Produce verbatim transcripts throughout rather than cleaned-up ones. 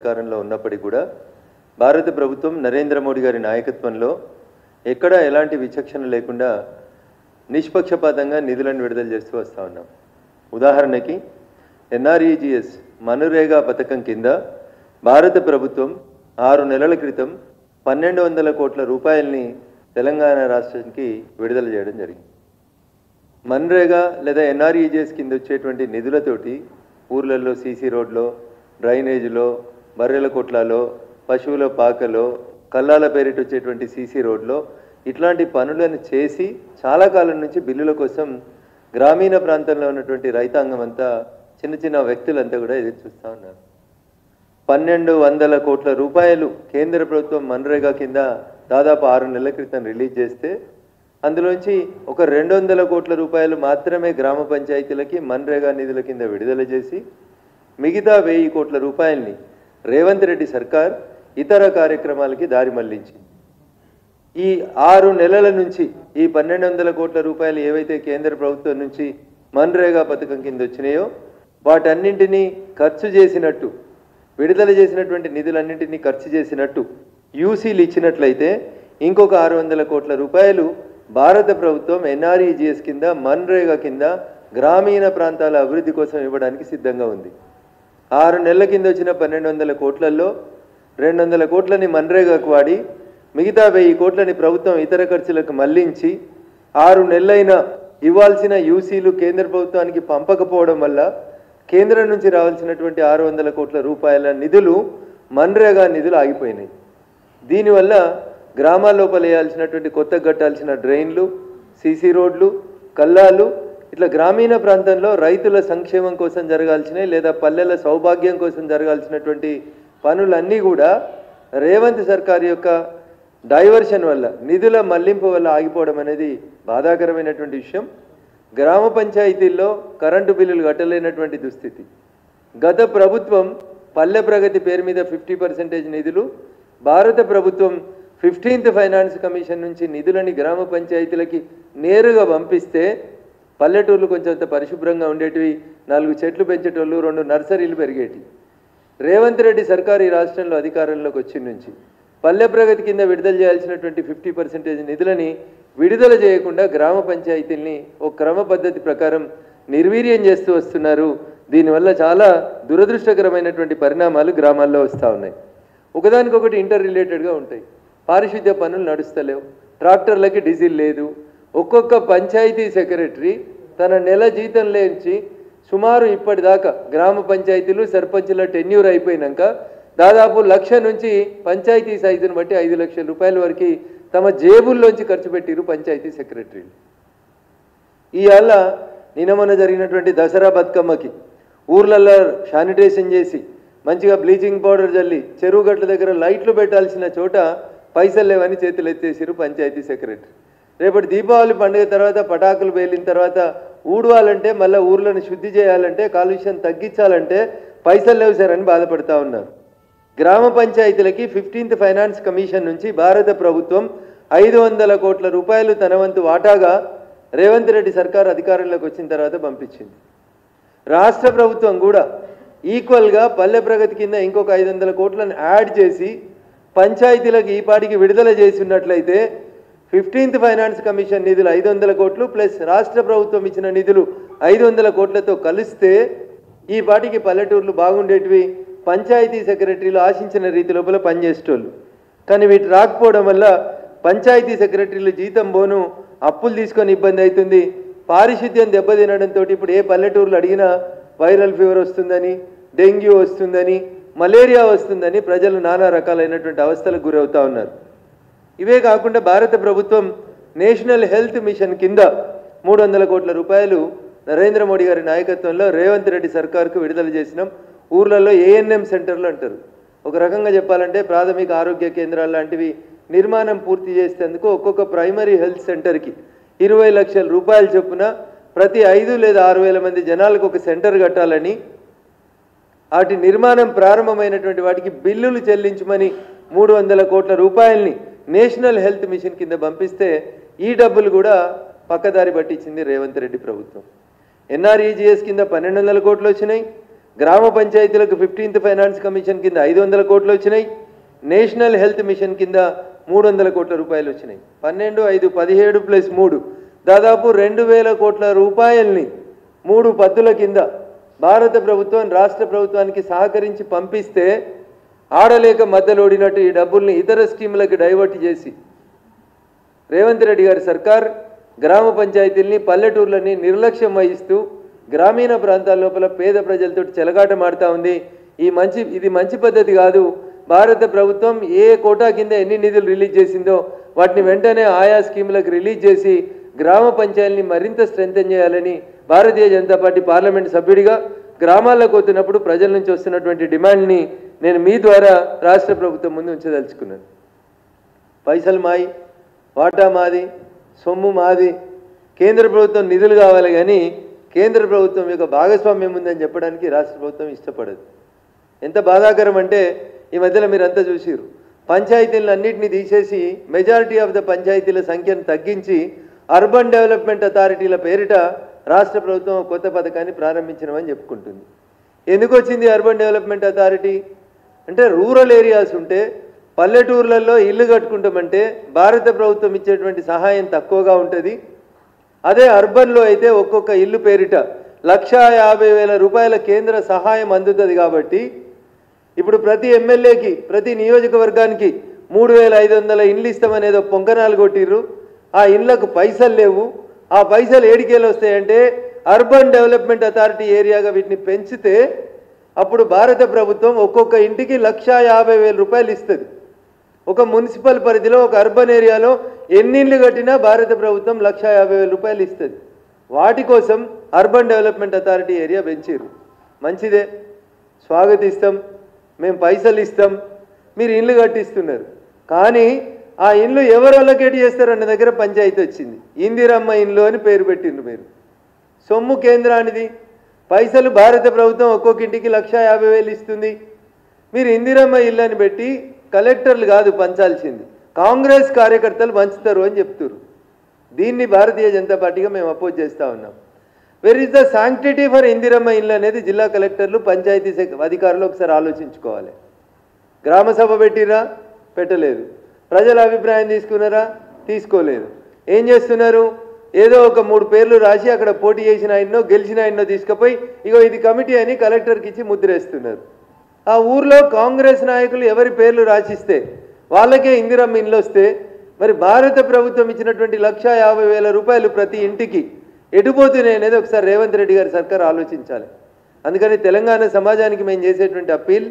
అధికారంలో ఉన్నప్పటికీ కూడా భారత ప్రభుత్వం నరేంద్ర మోడీ గారి నాయకత్వంలో ఎక్కడ ఎలాంటి విచక్షణ లేకుండా నిష్పక్షపాతంగా నిధులను విడుదల చేస్తూ వస్తూ ఉన్నాం. ఉదాహరణకి ఎన్ఆర్ఈజీఎస్ మనురేగా పథకం కింద భారత ప్రభుత్వం ఆరు నెలల క్రితం పన్నెండు వందల కోట్ల రూపాయలని తెలంగాణ రాష్ట్రానికి విడుదల చేయడం జరిగింది. మన్రేగా లేదా ఎన్ఆర్ఈజీఎస్ కింద వచ్చేటువంటి నిధులతోటి ఊర్లలో సీసీ రోడ్లో, డ్రైనేజీలో, బర్రెల కొట్లలో, పశువుల పాకలో, కల్లాల పేరిట వచ్చేటువంటి సీసీ రోడ్లో ఇట్లాంటి పనులను చేసి చాలా కాలం నుంచి బిల్లుల కోసం గ్రామీణ ప్రాంతంలో ఉన్నటువంటి రైతాంగం అంతా, చిన్న చిన్న వ్యక్తులంతా కూడా ఎదురు చూస్తూ ఉన్నారు. పన్నెండు వందల కోట్ల రూపాయలు కేంద్ర ప్రభుత్వం మన్రేగా కింద దాదాపు ఆరు నెలల క్రితం రిలీజ్ చేస్తే అందులోంచి ఒక రెండు వందల కోట్ల రూపాయలు మాత్రమే గ్రామ పంచాయతీలకి మన్రేగా నిధుల కింద విడుదల చేసి మిగతా వెయ్యి కోట్ల రూపాయల్ని రేవంత్ రెడ్డి సర్కార్ ఇతర కార్యక్రమాలకి దారి మళ్లించింది. ఈ ఆరు నెలల నుంచి ఈ పన్నెండు వందల కోట్ల రూపాయలు ఏవైతే కేంద్ర ప్రభుత్వం నుంచి మన్రేగా పథకం కింద వచ్చినాయో వాటన్నింటినీ ఖర్చు చేసినట్టు, విడుదల చేసినటువంటి నిధులన్నింటినీ ఖర్చు చేసినట్టు యూసీలు ఇచ్చినట్లయితే ఇంకొక ఆరు వందల కోట్ల రూపాయలు భారత ప్రభుత్వం ఎన్ఆర్ఈజీఎస్ కింద మన్రేగా కింద గ్రామీణ ప్రాంతాల అభివృద్ధి కోసం ఇవ్వడానికి సిద్ధంగా ఉంది. ఆరు నెలల కింద వచ్చిన పన్నెండు వందల కోట్లలో రెండు వందల కోట్లని మన్రేగాకు వాడి మిగతా వెయ్యి కోట్లని ప్రభుత్వం ఇతర ఖర్చులకు మళ్లించి ఆరు నెలలైన ఇవ్వాల్సిన యూసీలు కేంద్ర ప్రభుత్వానికి పంపకపోవడం వల్ల కేంద్రం నుంచి రావాల్సినటువంటి ఆరు వందల కోట్ల రూపాయల నిధులు మన్రేగా నిధులు ఆగిపోయినాయి. దీనివల్ల గ్రామాల లోపల వేయాల్సినటువంటి కొత్త కట్టాల్సిన డ్రైన్లు, సీసీ రోడ్లు, కల్లాలు ఇట్లా గ్రామీణ ప్రాంతంలో రైతుల సంక్షేమం కోసం జరగాల్సినవి లేదా పల్లెల సౌభాగ్యం కోసం జరగాల్సినటువంటి పనులన్నీ కూడా రేవంత్ సర్కార్ యొక్క డైవర్షన్ వల్ల, నిధుల మళ్లింపు వల్ల ఆగిపోవడం అనేది బాధాకరమైనటువంటి విషయం. గ్రామ పంచాయతీల్లో కరెంటు బిల్లులు కట్టలేనటువంటి దుస్థితి. గత ప్రభుత్వం పల్లె ప్రగతి పేరు మీద ఫిఫ్టీ పర్సెంటేజ్ నిధులు, భారత ప్రభుత్వం ఫిఫ్టీన్త్ ఫైనాన్స్ కమిషన్ నుంచి నిధులని గ్రామ పంచాయతీలకి నేరుగా పంపిస్తే పల్లెటూర్లు కొంచెం పరిశుభ్రంగా ఉండేటివి, నాలుగు చెట్లు పెంచేటోళ్ళు, రెండు నర్సరీలు పెరిగేటివి. రేవంత్ రెడ్డి సర్కారు ఈ రాష్ట్రంలో అధికారంలోకి వచ్చిన నుంచి పల్లె ప్రగతి కింద విడుదల చేయాల్సినటువంటి ఫిఫ్టీ పర్సెంటేజ్ నిధులని విడుదల చేయకుండా గ్రామ పంచాయతీల్ని ఒక క్రమ పద్ధతి ప్రకారం నిర్వీర్యం చేస్తూ వస్తున్నారు. దీనివల్ల చాలా దురదృష్టకరమైనటువంటి పరిణామాలు గ్రామాల్లో వస్తూ ఉన్నాయి. ఒకదానికొకటి ఇంటర్ రిలేటెడ్గా ఉంటాయి. పారిశుద్ధ్య పనులు నడుస్తలేవు, ట్రాక్టర్లకి డీజిల్ లేదు. ఒక్కొక్క పంచాయతీ సెక్రటరీ తన నెల జీతం లేచి సుమారు ఇప్పటిదాకా గ్రామ పంచాయతీలు సర్పంచుల టెన్యూర్ అయిపోయినాక దాదాపు లక్ష నుంచి పంచాయతీ సైజును బట్టి ఐదు లక్షల రూపాయల వరకు తమ జేబుల్లోంచి ఖర్చు పెట్టిరు పంచాయతీ సెక్రటరీలు. ఇవాళ నిన్న మొన్న జరిగినటువంటి దసరా బతుకమ్మకి ఊర్లలో శానిటేషన్ చేసి మంచిగా బ్లీచింగ్ పౌడర్ చల్లి చెరువు గట్ల దగ్గర లైట్లు పెట్టాల్సిన చోట పైసలు లేవని చేతులు ఎత్తేసిరు పంచాయతీ సెక్రటరీ. రేపటి దీపావళి పండుగ తర్వాత పటాకులు పేలిన తర్వాత ఊడవాలంటే, మళ్ళీ ఊర్లను శుద్ధి చేయాలంటే, కాలుష్యం తగ్గించాలంటే పైసలు లేవు సార్ అని బాధపడతా ఉన్నారు. గ్రామ పంచాయతీలకి ఫిఫ్టీన్త్ ఫైనాన్స్ కమిషన్ నుంచి భారత ప్రభుత్వం ఐదు వందల కోట్ల రూపాయలు తన వంతు వాటాగా రేవంత్ రెడ్డి సర్కార్ అధికారంలోకి వచ్చిన తర్వాత పంపించింది. రాష్ట్ర ప్రభుత్వం కూడా ఈక్వల్గా పల్లె ప్రగతి కింద ఇంకొక ఐదు వందల కోట్లను యాడ్ చేసి పంచాయతీలకు ఈ పాటికి విడుదల చేసి ఉన్నట్లయితే ఫిఫ్టీన్త్ ఫైనాన్స్ కమిషన్ నిధులు ఐదు వందల కోట్లు ప్లస్ రాష్ట్ర ప్రభుత్వం ఇచ్చిన నిధులు ఐదు వందల కోట్లతో కలిస్తే ఈ పాటికి పల్లెటూర్లు బాగుండేటివి, పంచాయతీ సెక్రటరీలు ఆశించిన రీతి లోపల పనిచేసేటోళ్ళు. కానీ వీటి రాకపోవడం వల్ల పంచాయతీ సెక్రటరీలు జీతం బోను అప్పులు తీసుకొని ఇబ్బంది అవుతుంది. పారిశుద్ధ్యం దెబ్బతినడంతో ఇప్పుడు ఏ పల్లెటూర్లు అడిగినా వైరల్ ఫీవర్ వస్తుందని, డెంగ్యూ వస్తుందని, మలేరియా వస్తుందని ప్రజలు నానా రకాలైనటువంటి అవస్థలకు గురవుతూ ఉన్నారు. ఇవే కాకుండా భారత ప్రభుత్వం నేషనల్ హెల్త్ మిషన్ కింద మూడు వందల కోట్ల రూపాయలు నరేంద్ర మోడీ గారి నాయకత్వంలో రేవంత్ రెడ్డి సర్కార్కు విడుదల చేసినాం. ఊర్లలో ఏఎన్ఎం సెంటర్లు అంటారు. ఒక రకంగా చెప్పాలంటే ప్రాథమిక ఆరోగ్య కేంద్రాలు లాంటివి నిర్మాణం పూర్తి చేసేందుకు ఒక్కొక్క ప్రైమరీ హెల్త్ సెంటర్కి ఇరవై లక్షల రూపాయలు చొప్పున ప్రతి ఐదు లేదా ఆరు వేల మంది జనాలకు ఒక సెంటర్ కట్టాలని, వాటి నిర్మాణం ప్రారంభమైనటువంటి వాటికి బిల్లులు చెల్లించమని మూడు వందల కోట్ల రూపాయల్ని నేషనల్ హెల్త్ మిషన్ కింద పంపిస్తే ఈ డబ్బులు కూడా పక్కదారి పట్టించింది రేవంత్ రెడ్డి ప్రభుత్వం. ఎన్ఆర్ఈజీఎస్ కింద పన్నెండు వందల కోట్లు వచ్చినాయి, గ్రామ పంచాయతీలకు ఫిఫ్టీన్త్ ఫైనాన్స్ కమిషన్ కింద ఐదు వందల కోట్లు వచ్చినాయి. నేషనల్ హెల్త్ మిషన్ కింద మూడు వందల కోట్ల రూపాయలు వచ్చినాయి. పన్నెండు ఐదు పదిహేడు ప్లస్ మూడు దాదాపు రెండు వేల కోట్ల రూపాయల్ని మూడు పద్దుల కింద భారత ప్రభుత్వం రాష్ట్ర ప్రభుత్వానికి సహకరించి పంపిస్తే ఆడలేక మధ్యలోడినట్టు ఈ డబ్బుల్ని ఇతర స్కీములకు డైవర్ట్ చేసి రేవంత్ రెడ్డి గారి సర్కార్ గ్రామ పంచాయతీల్ని పల్లెటూర్లని నిర్లక్ష్యం వహిస్తూ గ్రామీణ ప్రాంతాల లోపల పేద ప్రజలతో చెలగాటమాడుతూ ఉంది. ఈ మంచి ఇది మంచి పద్ధతి కాదు. భారత ప్రభుత్వం ఏ కోటా కింద ఎన్ని నిధులు రిలీజ్ చేసిందో వాటిని వెంటనే ఆయా స్కీములకు రిలీజ్ చేసి గ్రామ పంచాయతీని మరింత స్ట్రెంథెన్ చేయాలని భారతీయ జనతా పార్టీ పార్లమెంట్ సభ్యుడిగా గ్రామాల్లోకి వస్తున్నప్పుడు ప్రజల నుంచి వస్తున్నటువంటి డిమాండ్ని నేను మీ ద్వారా రాష్ట్ర ప్రభుత్వం ముందు ఉంచదలుచుకున్నాను. పైసలు మాయి, వాటా మాది, సొమ్ము మాది, కేంద్ర ప్రభుత్వం నిధులు కావాలి కానీ కేంద్ర ప్రభుత్వం యొక్క భాగస్వామ్యం ఉందని చెప్పడానికి రాష్ట్ర ప్రభుత్వం ఇష్టపడదు. ఎంత బాధాకరం అంటే ఈ మధ్యలో మీరంతా చూసిరు, పంచాయతీలను అన్నింటినీ తీసేసి మెజారిటీ ఆఫ్ ద పంచాయతీల సంఖ్యను తగ్గించి అర్బన్ డెవలప్మెంట్ అథారిటీల పేరిట రాష్ట్ర ప్రభుత్వం కొత్త పథకాన్ని ప్రారంభించడమని చెప్పుకుంటుంది. ఎందుకు వచ్చింది అర్బన్ డెవలప్మెంట్ అథారిటీ అంటే రూరల్ ఏరియాస్ ఉంటే పల్లెటూర్లలో ఇల్లు కట్టుకుంటామంటే భారత ప్రభుత్వం ఇచ్చేటువంటి సహాయం తక్కువగా ఉంటుంది. అదే అర్బన్లో అయితే ఒక్కొక్క ఇల్లు పేరిట లక్షా యాభై వేల రూపాయల కేంద్ర సహాయం అందుతుంది. కాబట్టి ఇప్పుడు ప్రతి ఎమ్మెల్యేకి ప్రతి నియోజకవర్గానికి మూడు వేల ఐదు వందల ఇండ్లు ఇస్తామనేదో పొంకనాలు కొట్టిర్రు. ఆ ఇండ్లకు పైసలు లేవు. ఆ పైసలు ఏడికేలు వస్తాయంటే అర్బన్ డెవలప్మెంట్ అథారిటీ ఏరియాగా వీటిని పెంచితే అప్పుడు భారత ప్రభుత్వం ఒక్కొక్క ఇంటికి లక్షా యాభై వేల రూపాయలు ఇస్తుంది. ఒక మున్సిపల్ పరిధిలో ఒక అర్బన్ ఏరియాలో ఎన్ని ఇళ్ళు కట్టినా భారత ప్రభుత్వం లక్షా యాభై వేల రూపాయలు ఇస్తుంది. వాటి కోసం అర్బన్ డెవలప్మెంట్ అథారిటీ ఏరియా పెంచారు. మంచిదే, స్వాగతిస్తాం. మేము పైసలు ఇస్తాం, మీరు ఇళ్ళు కట్టిస్తున్నారు. కానీ ఆ ఇండ్లు ఎవరు అలొకేట్ చేస్తారన్న దగ్గర పంచాయతీ వచ్చింది. ఇందిరమ్మ ఇండ్లు అని పేరు పెట్టిండ్రు. మీరు సొమ్ము కేంద్రానిది, పైసలు భారత ప్రభుత్వం ఒక్కొక్క ఇంటికి లక్షా యాభై వేలు ఇస్తుంది. మీరు ఇందిరమ్మ ఇల్లు అని పెట్టి కలెక్టర్లు కాదు పంచాల్సింది, కాంగ్రెస్ కార్యకర్తలు పంచుతారు అని చెప్తారు. దీన్ని భారతీయ జనతా పార్టీగా మేము అపోజ్ చేస్తూ ఉన్నాం. Where is the sanctity for Indiramma ఇల్లు అనేది జిల్లా కలెక్టర్లు పంచాయతీ అధికారులు ఒకసారి ఆలోచించుకోవాలి. గ్రామ సభ పెట్టిరా, పెట్టలేదు. ప్రజల అభిప్రాయం తీసుకున్నారా, తీసుకోలేదు. ఏం చేస్తున్నారు, ఏదో ఒక మూడు పేర్లు రాసి అక్కడ పోటీ చేసిన ఆయన్నో గెలిచిన ఆయన్నో తీసుకుపోయి ఇగో ఇది కమిటీ అని కలెక్టర్కి ఇచ్చి ముద్రేస్తున్నారు. ఆ ఊర్లో కాంగ్రెస్ నాయకులు ఎవరి పేర్లు రాసిస్తే వాళ్ళకే ఇందిరమ్మ ఇండ్లు వస్తే మరి భారత ప్రభుత్వం ఇచ్చినటువంటి లక్షా యాభై వేల రూపాయలు ప్రతి ఇంటికి ఎటుపోతున్నాయి అనేది ఒకసారి రేవంత్ రెడ్డి గారి సర్కార్ ఆలోచించాలి. అందుకని తెలంగాణ సమాజానికి మేము చేసేటువంటి అప్పీల్,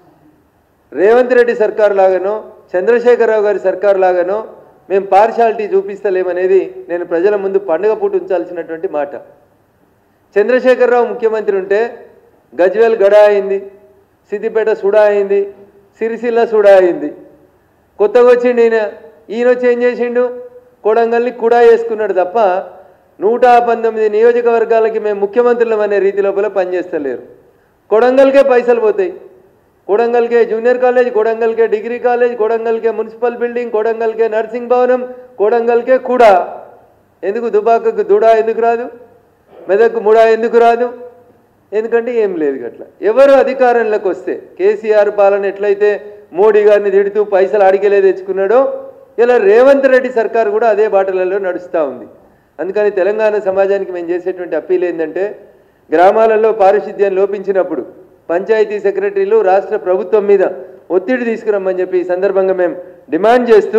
రేవంత్ రెడ్డి సర్కార్ లాగానో చంద్రశేఖరరావు గారి సర్కార్ లాగానో మేము పార్షాలిటీ చూపిస్తలేమనేది నేను ప్రజల ముందు పండుగ పూట ఉంచాల్సినటువంటి మాట. చంద్రశేఖరరావు ముఖ్యమంత్రి ఉంటే గజ్వేల్ గడా అయింది, సిద్దిపేట సుడా అయింది, సిరిసిల్ల సుడా అయింది. కొత్తగా వచ్చిండు ఈయన. ఈయన వచ్చి ఏం చేసిండు, కొడంగల్ని కుడా వేసుకున్నాడు తప్ప నూట పంతొమ్మిది నియోజకవర్గాలకి మేము ముఖ్యమంత్రులం అనే రీతి లోపల పనిచేస్తలేరు. కొడంగల్కే పైసలు పోతాయి. కొడంగల్కే జూనియర్ కాలేజ్, కొడంగల్కే డిగ్రీ కాలేజ్, కొడంగల్కే మున్సిపల్ బిల్డింగ్, కొడంగల్కే నర్సింగ్ భవనం, కొడంగల్కే కుడా. ఎందుకు దుబాకకు దుడా ఎందుకు రాదు, మెదక్కు ముడా ఎందుకు రాదు? ఎందుకంటే ఏం లేదు. అట్లా ఎవరు అధికారంలోకి వస్తే కేసీఆర్ పాలన ఎట్లయితే మోడీ గారిని తిడుతూ పైసలు అడిగేలే తెచ్చుకున్నాడో ఇలా రేవంత్ రెడ్డి సర్కారు కూడా అదే బాటలలో నడుస్తూ ఉంది. అందుకని తెలంగాణ సమాజానికి మేము చేసేటువంటి అప్పీల్ ఏంటంటే గ్రామాలలో పారిశుద్ధ్యం లోపించినప్పుడు పంచాయతీ సెక్రటరీలు రాష్ట్ర ప్రభుత్వం మీద ఒత్తిడి తీసుకురమ్మని చెప్పి ఈ సందర్భంగా మేము డిమాండ్ చేస్తూ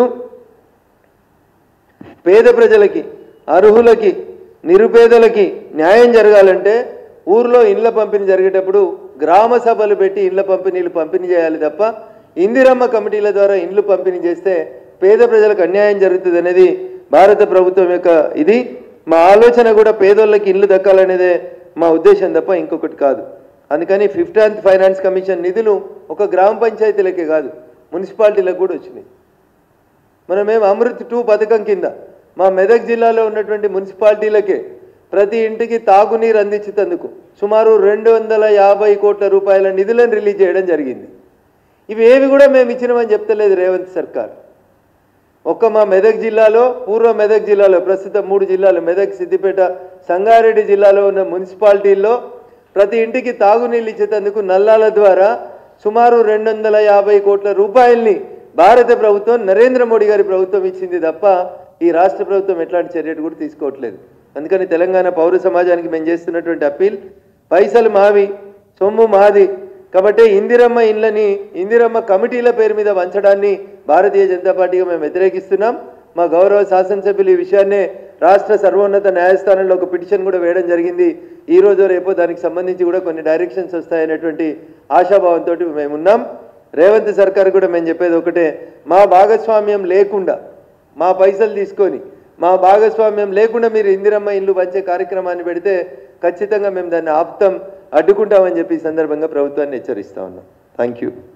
పేద ప్రజలకి, అర్హులకి, నిరుపేదలకి న్యాయం జరగాలంటే ఊర్లో ఇండ్ల పంపిణీ జరిగేటప్పుడు గ్రామ సభలు పెట్టి ఇండ్ల పంపిణీలు పంపిణీ చేయాలి తప్ప ఇందిరమ్మ కమిటీల ద్వారా ఇండ్లు పంపిణీ చేస్తే పేద ప్రజలకు అన్యాయం జరుగుతుంది అనేది భారత ప్రభుత్వం యొక్క ఇది. మా ఆలోచన కూడా పేదోళ్ళకి ఇల్లు దక్కాలనేదే మా ఉద్దేశం తప్ప ఇంకొకటి కాదు. అందుకని ఫిఫ్టీన్త్ ఫైనాన్స్ కమిషన్ నిధులు ఒక గ్రామ పంచాయతీలకే కాదు మున్సిపాలిటీలకు కూడా వచ్చినాయి. మనమేం అమృత్ టూ పథకం కింద మా మెదక్ జిల్లాలో ఉన్నటువంటి మున్సిపాలిటీలకే ప్రతి ఇంటికి తాగునీరు అందించేందుకు సుమారు రెండు వందల యాభై కోట్ల రూపాయల నిధులను రిలీజ్ చేయడం జరిగింది. ఇవి ఏవి కూడా మేము ఇచ్చినామని చెప్తలేదు రేవంత్ సర్కార్. ఒక్క మా మెదక్ జిల్లాలో, పూర్వ మెదక్ జిల్లాలో, ప్రస్తుతం మూడు జిల్లాలు మెదక్, సిద్దిపేట, సంగారెడ్డి జిల్లాలో ఉన్న మున్సిపాలిటీల్లో ప్రతి ఇంటికి తాగునీళ్ళు ఇచ్చేందుకు నల్లాల ద్వారా సుమారు రెండు వందల యాభై కోట్ల రూపాయల్ని భారత ప్రభుత్వం నరేంద్ర మోడీ గారి ప్రభుత్వం ఇచ్చింది తప్ప ఈ రాష్ట్ర ప్రభుత్వం ఎట్లాంటి చర్యలు కూడా తీసుకోవట్లేదు. అందుకని తెలంగాణ పౌర సమాజానికి మేము చేస్తున్నటువంటి అప్పీల్, పైసలు మావి, సొమ్ము మాది కాబట్టి ఇందిరమ్మ ఇండ్లని ఇందిరమ్మ కమిటీల పేరు మీద వంచడాన్ని భారతీయ జనతా పార్టీగా మేము వ్యతిరేకిస్తున్నాం. మా గౌరవ శాసనసభ్యులు ఈ విషయాన్నే రాష్ట్ర సర్వోన్నత న్యాయస్థానంలో ఒక పిటిషన్ కూడా వేయడం జరిగింది. ఈ రోజు రేపో దానికి సంబంధించి కూడా కొన్ని డైరెక్షన్స్ వస్తాయనేటువంటి ఆశాభావంతో మేము ఉన్నాం. రేవంత్ సర్కార్ కూడా మేము చెప్పేది ఒకటే, మా భాగస్వామ్యం లేకుండా, మా పైసలు తీసుకొని మా భాగస్వామ్యం లేకుండా మీరు ఇందిరమ్మ ఇల్లు పంచే కార్యక్రమాన్ని పెడితే ఖచ్చితంగా మేము దాన్ని ఆపుతాం, అడ్డుకుంటామని చెప్పి ఈ సందర్భంగా ప్రభుత్వాన్ని హెచ్చరిస్తా ఉన్నాం. Thank you.